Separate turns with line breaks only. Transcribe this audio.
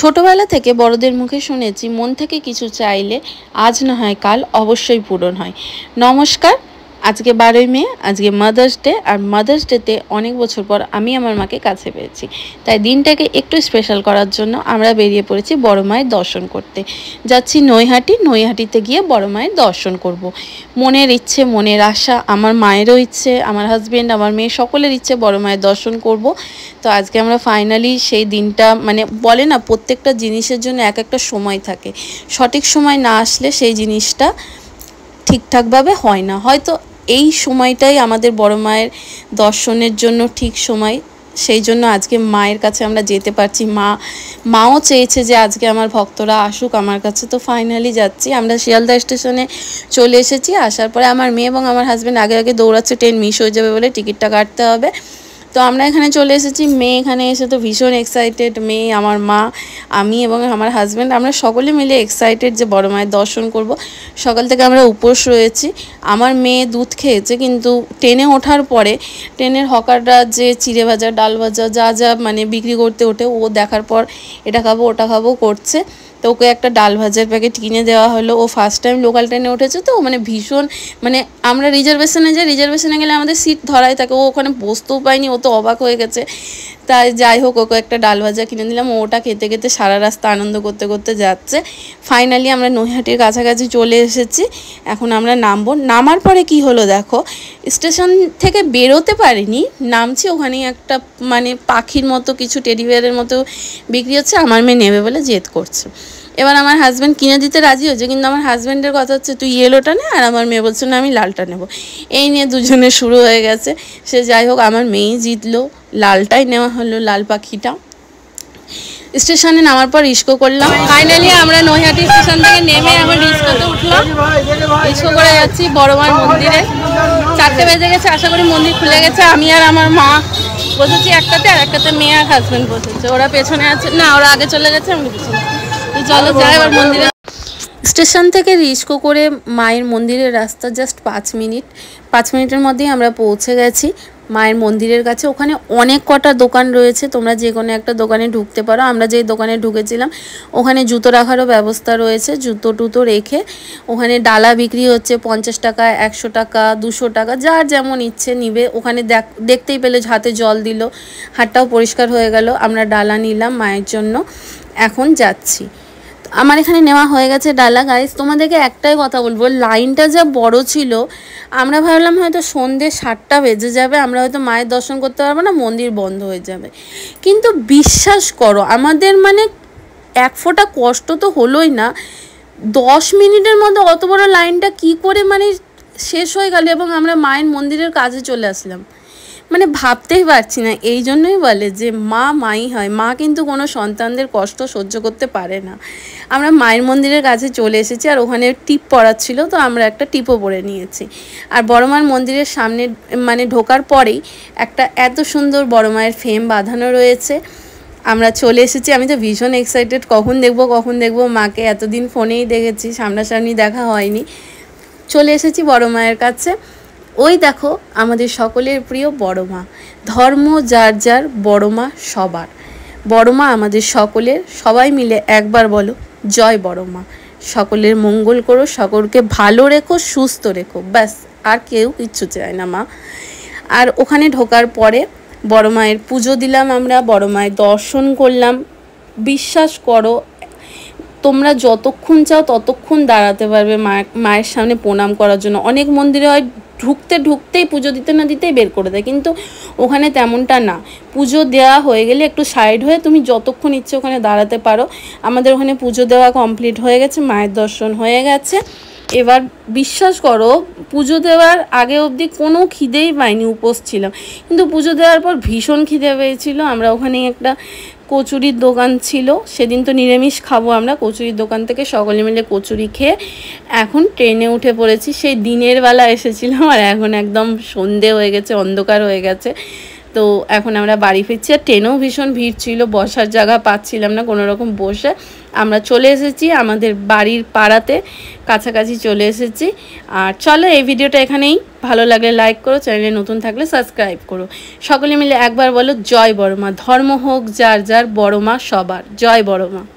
ছোটবেলা থেকে বড়দের মুখে শুনেছি মন থেকে কিছু চাইলে আজ না হয় কাল অবশ্যই পূরণ হয়। নমস্কার, আজকে 12ই মে, আজকে মাদার্স ডে। আর মাদার্স ডেতে অনেক বছর পর আমি আমার মাকে কাছে পেয়েছি, তাই দিনটাকে একটু স্পেশাল করার জন্য আমরা বেরিয়ে পড়েছি বড় মায়ের দর্শন করতে। যাচ্ছি নৈহাটিতে গিয়ে বড় মায়ের দর্শন করব। মনের ইচ্ছে, মনের আশা, আমার মায়েরও ইচ্ছে, আমার হাজব্যান্ড, আমার মেয়ে সকলের ইচ্ছে বড় মায়ের দর্শন করব। তো আজকে আমরা ফাইনালি সেই দিনটা, বলে না প্রত্যেকটা জিনিসের জন্য এক একটা সময় থাকে, সঠিক সময় না আসলে সেই জিনিসটা ঠিকঠাকভাবে হয় না। হয়তো এই সময়টাই আমাদের বড় মায়ের দর্শনের জন্য ঠিক সময়, সেই জন্য আজকে মায়ের কাছে আমরা যেতে পারছি। মাও চেয়েছে যে আজকে আমার ভক্তরা আসুক আমার কাছে। তো ফাইনালি যাচ্ছি, আমরা শিয়ালদা স্টেশনে চলে এসেছি। আসার পরে আমার মেয়ে এবং আমার হাজব্যান্ড আগে দৌড়াচ্ছে, ট্রেন মিস হয়ে যাবে বলে টিকিটটা কাটতে হবে। তো আমরা এখানে চলে এসেছি। মেয়ে এখানে এসে তো ভীষণ এক্সাইটেড, মেয়ে, আমার মা, আমি এবং আমার হাজব্যান্ড, আমরা সকলে মিলে এক্সাইটেড যে বড় মায়ের দর্শন করব। সকাল থেকে আমরা উপোস রয়েছি। আমার মেয়ে দুধ খেয়েছে, কিন্তু ট্রেনে ওঠার পরে ট্রেনের হকাররা যে চিড়ে ভাজা, ডাল ভাজা যা বিক্রি করতে ওঠে, ও দেখার পর এটা খাবো ওটা খাবো করছে। তো ওকে একটা ডাল ভাজার প্যাকেট কিনে দেওয়া হলো। ও ফার্স্ট টাইম লোকাল ট্রেনে উঠেছে, তো ভীষণ আমরা রিজার্ভেশনে যাই, রিজার্ভেশনে গেলে আমাদের সিট ধরাই থাকে, ও ওখানে বসতেও পায়নি, ও তো অবাক হয়ে গেছে। তাই যাই হোক, ওকে একটা ডাল ভাজা কিনে দিলাম। ওটা খেতে খেতে সারা রাস্তা আনন্দ করতে করতে যাচ্ছে। ফাইনালি আমরা নৈহাটির কাছাকাছি চলে এসেছি। এখন আমরা নামবো। নামার পরে কি হলো দেখো, স্টেশন থেকে বেরোতে পারিনি, নামছি, ওখানেই একটা পাখির মতো কিছু টেডি বিয়ারের মতো বিক্রি হচ্ছে। আমার মেয়ে নেবে বলে জেদ করছে। এবার আমার হাজব্যান্ড কিনে দিতে রাজি হয়েছে, কিন্তু আমার হাজব্যান্ডের কথা হচ্ছে তুই ইয়েলোটা নে, আর আমার মেয়ে বলছে না আমি লালটা নেব। এই নিয়ে দুজনে শুরু হয়ে গেছে। সে যাই হোক, আমার মেয়েই জিতলো, লালটাই নেওয়া হলো, লাল পাখিটা। স্টেশনে নামার পর রিস্কো করলাম। ফাইনালি আমরা নৈহাটি স্টেশন থেকে নেমে এখন রিস্কোতে উঠলাম। রিস্কো করে যাচ্ছি বড় মায়ের মন্দিরে। 4টে বেজে গেছে, আশা করি মন্দির খুলে গেছে। আমি আর আমার মা বসেছি একটাতে, আর একটাতে মেয়ে আর হাজব্যান্ড বসেছে। ওরা পেছনে আছে, না ওরা আগে চলে গেছে, আমি পেছনে। তো চলো যাই এবার মন্দিরে। স্টেশন থেকে রিস্কো করে মায়ের মন্দিরের রাস্তা জাস্ট 5 মিনিট। 5 মিনিটের মধ্যেই আমরা পৌঁছে গেছি মায়ের মন্দিরের কাছে। ওখানে অনেক কটা দোকান রয়েছে, তোমরা যে কোনো একটা দোকানে ঢুকতে পারো। আমরা যেই দোকানে ঢুকেছিলাম ওখানে জুতো রাখারও ব্যবস্থা রয়েছে, জুতো টুতো রেখে ওখানে ডালা বিক্রি হচ্ছে 50 টাকা, 100 টাকা, 200 টাকা, যার যেমন ইচ্ছে নিবে। ওখানে দেখতেই পেলে হাতে জল দিল, হাতটাও পরিষ্কার হয়ে গেল। আমরা ডালা নিলাম মায়ের জন্য, এখন যাচ্ছি। আমার এখানে নেওয়া হয়ে গেছে ডালা। গাইস, তোমাদেরকে একটাই কথা বলবো, লাইনটা যা বড় ছিল, আমরা ভাবলাম হয়তো সন্ধ্যে 7টা বেজে যাবে, আমরা হয়তো মায়ের দর্শন করতে পারবো না, মন্দির বন্ধ হয়ে যাবে। কিন্তু বিশ্বাস করো, আমাদের এক ফোঁটা কষ্ট তো হলোই না। 10 মিনিটের মধ্যে অত বড় লাইনটা কি করে শেষ হয়ে গেল, এবং আমরা মায়ের মন্দিরের কাছে চলে আসলাম। ভাবতেই পারছি না। এই জন্যই বলে যে মা মাই হয়, মা কিন্তু কোনো সন্তানদের কষ্ট সহ্য করতে পারে না। আমরা মায়ের মন্দিরের কাছে চলে এসেছি, আর ওখানে টিপ পড়াচ্ছিল, তো আমরা একটা টিপও পরে নিয়েছি। আর বড় মায়ের মন্দিরের সামনে ঢোকার পরেই একটা এত সুন্দর বড় মায়ের ফ্রেম বাঁধানো রয়েছে। আমরা চলে এসেছি। আমি তো ভীষণ এক্সাইটেড, কখন দেখবো মাকে। এতদিন ফোনেই দেখেছি, সামনাসামনি দেখা হয়নি। চলে এসেছি বড় মায়ের কাছে। ওই দেখো আমাদের সকলের প্রিয় বড় মা। ধর্ম যার যার, বড় মা সবার। বড় মা আমাদের সকলের, সবাই মিলে একবার বলো জয় বড় মা। সকলের মঙ্গল করো, সকলকে ভালো রেখো, সুস্থ রেখো, ব্যাস আর কেউ কিচ্ছু চায় না মা। আর ওখানে ঢোকার পরে বড় মায়ের পুজো দিলাম, আমরা বড় মায়ের দর্শন করলাম। বিশ্বাস করো, তোমরা যতক্ষণ চাও ততক্ষণ দাঁড়াতে পারবে মায়ের সামনে প্রণাম করার জন্য। অনেক মন্দিরে হয় ঢুকতেই পুজো দিতে না দিতেই বের করে দেয়, কিন্তু ওখানে তেমনটা না। পুজো দেওয়া হয়ে গেলে একটু সাইড হয়ে তুমি যতক্ষণ ইচ্ছে ওখানে দাঁড়াতে পারো। আমাদের ওখানে পুজো দেওয়া কমপ্লিট হয়ে গেছে, মায়ের দর্শন হয়ে গেছে। এবার বিশ্বাস করো, পুজো দেওয়ার আগে অবধি কোনো খিদেই পাইনি, উপোস ছিলাম, কিন্তু পুজো দেওয়ার পর ভীষণ খিদে পেয়েছিল। আমরা ওখানে একটা কচুরির দোকান ছিল, সেদিন তো নিরামিষ খাবো আমরা, কচুরির দোকান থেকে সকলে মিলে কচুরি খেয়ে এখন ট্রেনে উঠে পড়েছি। সেই দিনের বেলা এসেছিলাম, আর এখন একদম সন্ধে হয়ে গেছে, অন্ধকার হয়ে গেছে। তো এখন আমরা বাড়ি ফিরছি। আর ট্রেনেও ভীষণ ভিড় ছিল, বসার জায়গা পাচ্ছিলাম না কোনো রকম বসে। আমরা চলে এসেছি আমাদের বাড়ির পাড়াতে, কাছাকাছি চলে এসেছি। আর চলো এই ভিডিওটা এখানেই, ভালো লাগলে লাইক করো, চ্যানেলে নতুন থাকলে সাবস্ক্রাইব করো। সকলে মিলে একবার বলো জয় বড় মা। ধর্ম হোক যার যার, বড় মা সবার। জয় বড় মা।